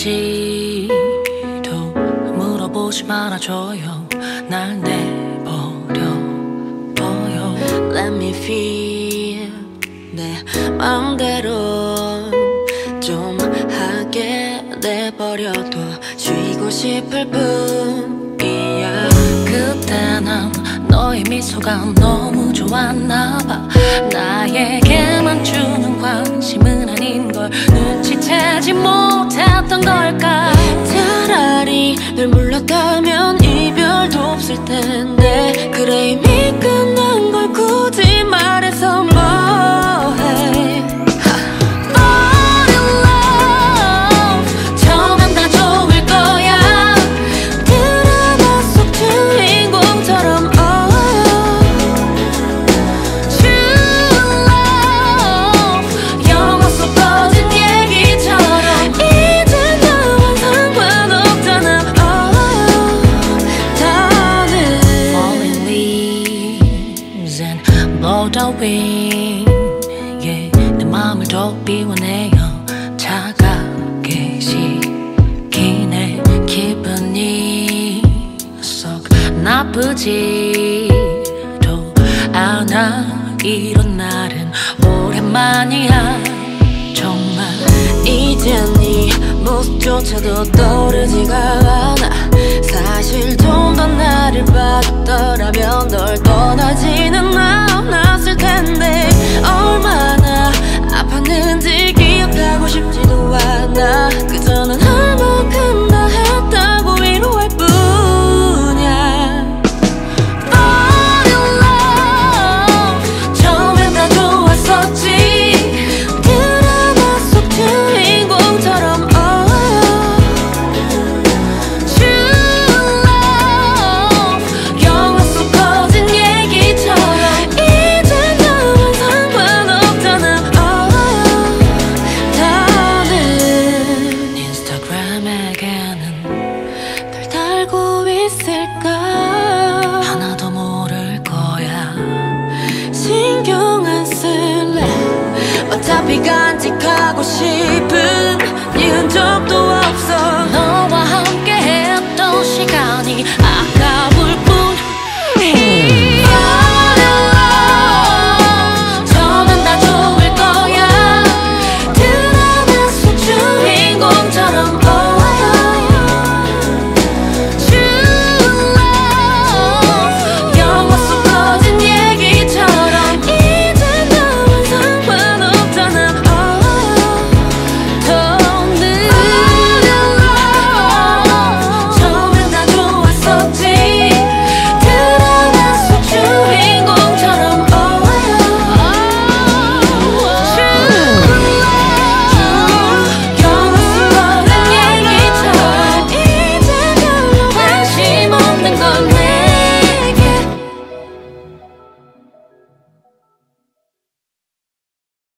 아픈지도 물어보지 말아줘요. 날 내버려둬요. Let me feel 내 맘대로 좀 하게 내버려둬. 쉬고 싶을 뿐이야. 그때 난 너의 미소가 너무 좋았나봐. 나에게만 주는 관심은 아닌 걸 눈치채지 못했던 걸까. 차라리 널 몰랐다면 이별도 없을 텐데. 그래 이미 끝난 걸 굳이 말해서 뭐해. yeah, 내 맘을 더 비워내요. 차갑게 식히네. 기분이 썩 나쁘지도 않아. 이런 날은 오랜만이야 정말. 이제 네 모습조차도 떠오르지가 않아. 사실 좀 더 나를 봐줬더라면 널 떠나지는 않았을 텐데. 얼마나 아팠는지 기억하고 싶지도 않아. 그저 난 할 만큼 다 했다고 위로할 뿐이야. Fall in love 처음엔 다 좋았었지. 드라마 속 주인공처럼 하나도 모를 거야. 신경 안 쓸래. 어차피 간직하고 싶은 네 흔적도